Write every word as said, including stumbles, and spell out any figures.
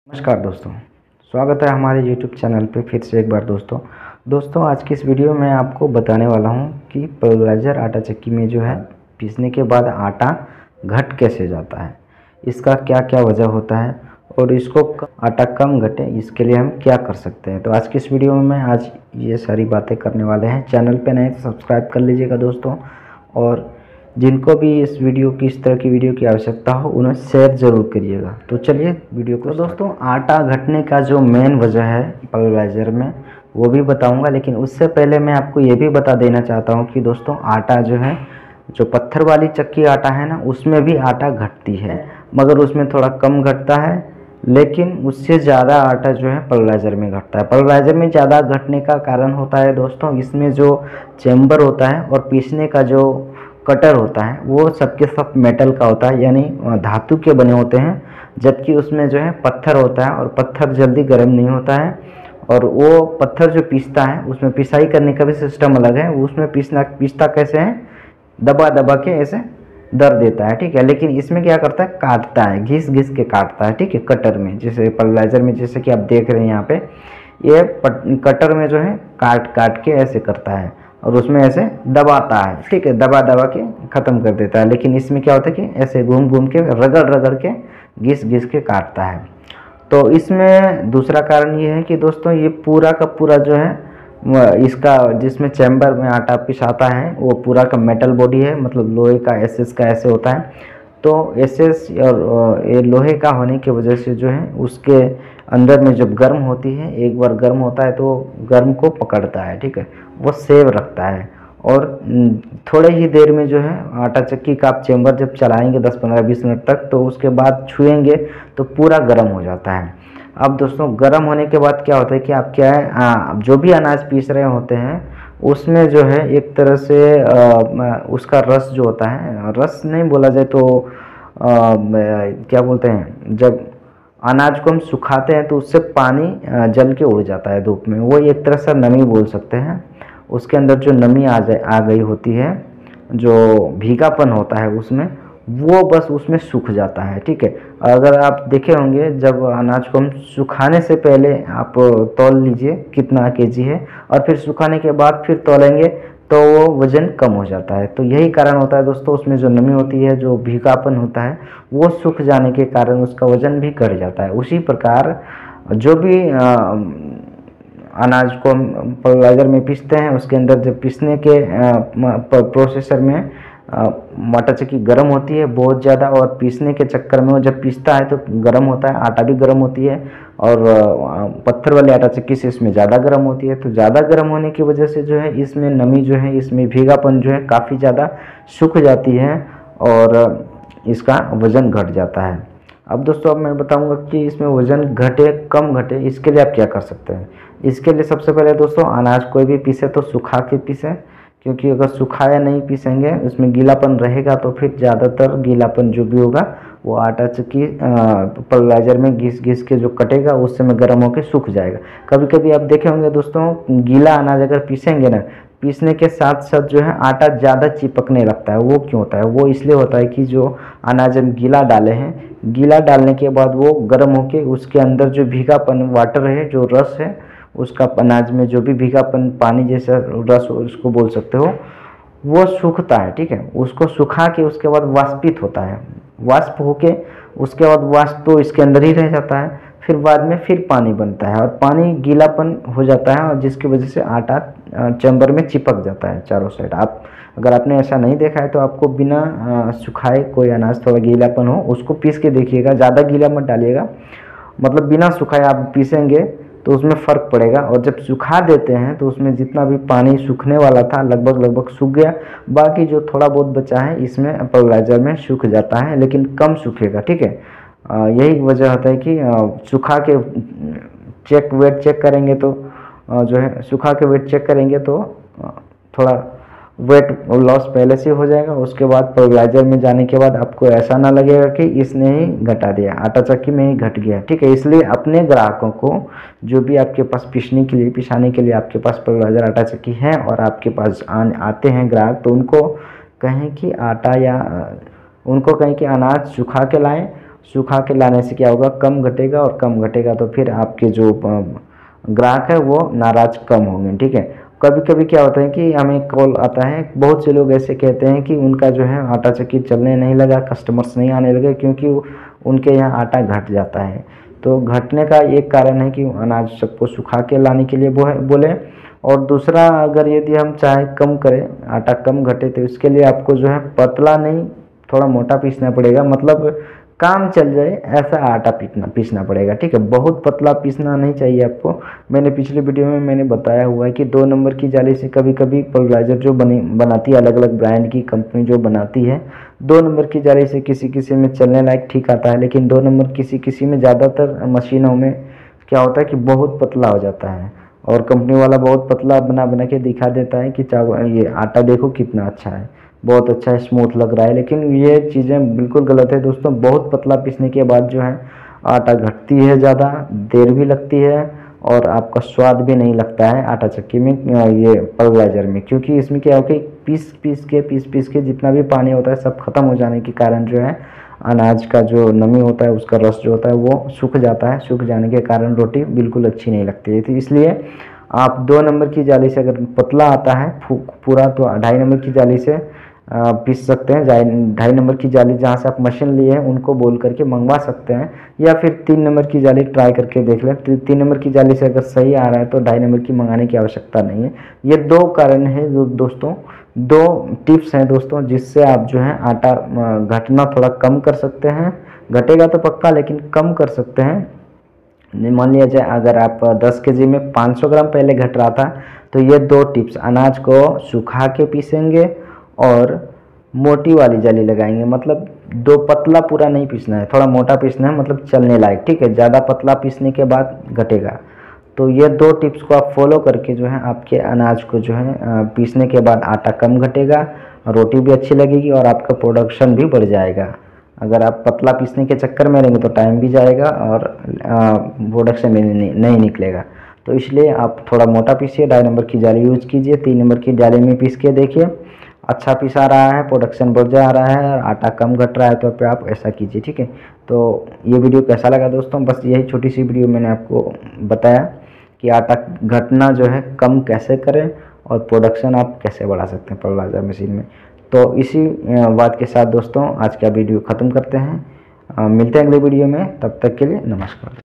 नमस्कार दोस्तों, स्वागत है हमारे यूट्यूब चैनल पे फिर से एक बार दोस्तों दोस्तों आज की इस वीडियो में आपको बताने वाला हूं कि पल्वराइज़र आटा चक्की में जो है पीसने के बाद आटा घट कैसे जाता है, इसका क्या क्या वजह होता है और इसको आटा कम घटे इसके लिए हम क्या कर सकते हैं। तो आज की इस वीडियो में मैं आज ये सारी बातें करने वाले हैं। चैनल पर नए तो सब्सक्राइब कर लीजिएगा दोस्तों, और जिनको भी इस वीडियो की इस तरह की वीडियो की आवश्यकता हो उन्हें शेयर ज़रूर करिएगा। तो चलिए वीडियो को। तो दोस्तों आटा घटने का जो मेन वजह है पल्वराइज़र में वो भी बताऊंगा, लेकिन उससे पहले मैं आपको ये भी बता देना चाहता हूँ कि दोस्तों आटा जो है, जो पत्थर वाली चक्की आटा है ना, उसमें भी आटा घटती है, मगर उसमें थोड़ा कम घटता है, लेकिन उससे ज़्यादा आटा जो है पल्वराइज़र में घटता है। पल्वराइज़र में ज़्यादा घटने का कारण होता है दोस्तों, इसमें जो चैम्बर होता है और पीसने का जो कटर होता है वो सबके सब मेटल का होता है, यानी धातु के बने होते हैं, जबकि उसमें जो है पत्थर होता है और पत्थर जल्दी गर्म नहीं होता है। और वो पत्थर जो पीसता है उसमें पिसाई करने का भी सिस्टम अलग है। उसमें पीसना पीसता कैसे है, दबा दबा के ऐसे दर देता है, ठीक है। लेकिन इसमें क्या करता है, काटता है, घिस घिस के काटता है, ठीक है। कटर में, जैसे पल्वराइज़र में जैसे कि आप देख रहे हैं यहाँ पे, ये कटर में जो है काट काट के ऐसे करता है और उसमें ऐसे दबाता है, ठीक है, दबा दबा के ख़त्म कर देता है। लेकिन इसमें क्या होता है कि ऐसे घूम घूम के रगड़ रगड़ के घिस घिस के काटता है। तो इसमें दूसरा कारण ये है कि दोस्तों ये पूरा का पूरा जो है इसका, जिसमें चैम्बर में आटा पिसाता है वो पूरा का मेटल बॉडी है, मतलब लोहे का एसएस का ऐसे होता है। तो एसएस और ये लोहे का होने की वजह से जो है उसके अंदर में जब गर्म होती है, एक बार गर्म होता है तो गर्म को पकड़ता है, ठीक है, वो सेव रखता है। और थोड़े ही देर में जो है आटा चक्की का आप चैम्बर जब चलाएंगे दस पंद्रह बीस मिनट तक, तो उसके बाद छुएंगे तो पूरा गर्म हो जाता है। अब दोस्तों गर्म होने के बाद क्या होता है कि आप क्या है आ, जो भी अनाज पीस रहे होते हैं उसमें जो है एक तरह से आ, उसका रस जो होता है, रस नहीं बोला जाए तो आ, क्या बोलते हैं, जब अनाज को हम सुखाते हैं तो उससे पानी जल के उड़ जाता है धूप में, वो एक तरह से नमी बोल सकते हैं। उसके अंदर जो नमी आ जाए आ गई होती है, जो भीगापन होता है उसमें, वो बस उसमें सूख जाता है, ठीक है। अगर आप देखे होंगे जब अनाज को हम सुखाने से पहले आप तौल लीजिए कितना केजी है, और फिर सुखाने के बाद फिर तौलेंगे तो वो वज़न कम हो जाता है। तो यही कारण होता है दोस्तों, उसमें जो नमी होती है, जो भीगापन होता है, वो सूख जाने के कारण उसका वज़न भी घट जाता है। उसी प्रकार जो भी आ, अनाज को हम पल्वराइज़र में पीसते हैं, उसके अंदर जब पीसने के प्रोसेसर में आटा चक्की गर्म होती है बहुत ज़्यादा, और पीसने के चक्कर में वो जब पीसता है तो गर्म होता है, आटा भी गर्म होती है, और पत्थर वाले आटा चक्की से इसमें ज़्यादा गर्म होती है। तो ज़्यादा गर्म होने की वजह से जो है इसमें नमी जो है, इसमें भीगापन जो है काफ़ी ज़्यादा सूख जाती है और इसका वज़न घट जाता है। अब दोस्तों अब मैं बताऊंगा कि इसमें वज़न घटे कम घटे, इसके लिए आप क्या कर सकते हैं। इसके लिए सबसे पहले दोस्तों अनाज कोई भी पीसे तो सुखा के पीसें, क्योंकि अगर सुखाया नहीं पीसेंगे उसमें गीलापन रहेगा तो फिर ज़्यादातर गीलापन जो भी होगा वो आटा चक्की पल्वराइज़र में घिस घिस के जो कटेगा उससे में गर्म होकर सूख जाएगा। कभी कभी आप देखे होंगे दोस्तों, गीला अनाज अगर पीसेंगे ना, पीसने के साथ साथ जो है आटा ज़्यादा चिपकने लगता है। वो क्यों होता है, वो इसलिए होता है कि जो अनाज हम गीला डाले हैं, गीला डालने के बाद वो गर्म होके उसके अंदर जो भीगापन वाटर है, जो रस है उसका, अनाज में जो भी भीगापन पानी जैसा रस उसको बोल सकते हो, वो सूखता है, ठीक है। उसको सुखा के उसके बाद वाष्पित होता है, वाष्प होके उसके बाद वाष्प तो इसके अंदर ही रह जाता है, फिर बाद में फिर पानी बनता है और पानी गीलापन हो जाता है, और जिसकी वजह से आटा चैम्बर में चिपक जाता है चारों साइड। आप अगर आपने ऐसा नहीं देखा है तो आपको बिना सुखाए कोई अनाज थोड़ा गीलापन हो उसको पीस के देखिएगा, ज़्यादा गीला मत डालिएगा, मतलब बिना सुखाए आप पीसेंगे तो उसमें फ़र्क पड़ेगा। और जब सुखा देते हैं तो उसमें जितना भी पानी सूखने वाला था लगभग लगभग सूख गया, बाकी जो थोड़ा बहुत बचा है इसमें पल्वराइज़र में सूख जाता है, लेकिन कम सूखेगा, ठीक है। यही वजह होता है कि सुखा के चेक वेट चेक करेंगे तो जो है, सुखा के वेट चेक करेंगे तो थोड़ा वेट लॉस पहले से हो जाएगा। उसके बाद पल्वराइज़र में जाने के बाद आपको ऐसा ना लगेगा कि इसने ही घटा दिया, आटा चक्की में ही घट गया, ठीक है। इसलिए अपने ग्राहकों को, जो भी आपके पास पीसने के लिए पिसाने के लिए आपके पास पल्वराइज़र आटा चक्की है और आपके पास आन, आते हैं ग्राहक, तो उनको कहें कि आटा या उनको कहें कि अनाज सुखा के लाएं सुखा के लाने से क्या होगा, कम घटेगा, और कम घटेगा तो फिर आपके जो ग्राहक है वो नाराज कम होंगे। ठीक है। कभी कभी क्या होता है कि हमें कॉल आता है, बहुत से लोग ऐसे कहते हैं कि उनका जो है आटा चक्की चलने नहीं लगा, कस्टमर्स नहीं आने लगे क्योंकि उनके यहाँ आटा घट जाता है। तो घटने का एक कारण है कि अनाज सबको सुखा के लाने के लिए वो है बोले, और दूसरा अगर यदि हम चाहे कम करें, आटा कम घटे, तो इसके लिए आपको जो है पतला नहीं थोड़ा मोटा पीसना पड़ेगा, मतलब काम चल जाए ऐसा आटा पीसना पीसना पड़ेगा। ठीक है। बहुत पतला पीसना नहीं चाहिए आपको। मैंने पिछले वीडियो में मैंने बताया हुआ है कि दो नंबर की जाली से कभी कभी पल्वराइजर जो बनी बनाती है, अलग अलग ब्रांड की कंपनी जो बनाती है, दो नंबर की जाली से किसी किसी में चलने लायक ठीक आता है, लेकिन दो नंबर किसी किसी में ज़्यादातर मशीनों में क्या होता है कि बहुत पतला हो जाता है, और कंपनी वाला बहुत पतला बना बना के दिखा देता है कि चावल ये आटा देखो कितना अच्छा है, बहुत अच्छा स्मूथ लग रहा है, लेकिन ये चीज़ें बिल्कुल गलत है दोस्तों। बहुत पतला पीसने के बाद जो है आटा घटती है, ज़्यादा देर भी लगती है, और आपका स्वाद भी नहीं लगता है आटा चक्की में, ये पल्वराइजर में, क्योंकि इसमें क्या होगा कि पीस पीस के पीस पीस के जितना भी पानी होता है सब खत्म हो जाने के कारण जो है अनाज का जो नमी होता है, उसका रस जो होता है वो सूख जाता है। सूख जाने के कारण रोटी बिल्कुल अच्छी नहीं लगती है। तो इसलिए आप दो नंबर की जाली से अगर पतला आता है पूरा, तो ढाई नंबर की जाली से पीस सकते हैं। ढाई नंबर की जाली जहाँ से आप मशीन लिए हैं उनको बोल करके मंगवा सकते हैं, या फिर तीन नंबर की जाली ट्राई करके देख लें। तीन नंबर की जाली से अगर सही आ रहा है तो ढाई नंबर की मंगाने की आवश्यकता नहीं है। ये दो कारण है जो दोस्तों, दो टिप्स हैं दोस्तों, जिससे आप जो है आटा घटना थोड़ा कम कर सकते हैं। घटेगा तो पक्का, लेकिन कम कर सकते हैं। मान लिया जाए अगर आप दस के जी में पाँच सौ ग्राम पहले घट रहा था, तो ये दो टिप्स, अनाज को सुखा के पीसेंगे और मोटी वाली जाली लगाएंगे, मतलब दो पतला पूरा नहीं पीसना है, थोड़ा मोटा पीसना है, मतलब चलने लायक। ठीक है। ज़्यादा पतला पीसने के बाद घटेगा। तो ये दो टिप्स को आप फॉलो करके जो है आपके अनाज को जो है पीसने के बाद आटा कम घटेगा, रोटी भी अच्छी लगेगी, और आपका प्रोडक्शन भी बढ़ जाएगा। अगर आप पतला पीसने के चक्कर में रहेंगे तो टाइम भी जाएगा और प्रोडक्शन भी नहीं, नहीं निकलेगा। तो इसलिए आप थोड़ा मोटा पीसिए, ढाई नंबर की जाली यूज कीजिए, तीन नंबर की जाली में पीस के देखिए, अच्छा पिसा रहा है, प्रोडक्शन बढ़ जा रहा है, आटा कम घट रहा है, तो पे आप ऐसा कीजिए। ठीक है। तो ये वीडियो कैसा लगा दोस्तों, बस यही छोटी सी वीडियो मैंने आपको बताया कि आटा घटना जो है कम कैसे करें और प्रोडक्शन आप कैसे बढ़ा सकते हैं पल्वराइजर मशीन में। तो इसी बात के साथ दोस्तों आज का वीडियो ख़त्म करते हैं। मिलते हैं अगले वीडियो में, तब तक के लिए नमस्कार।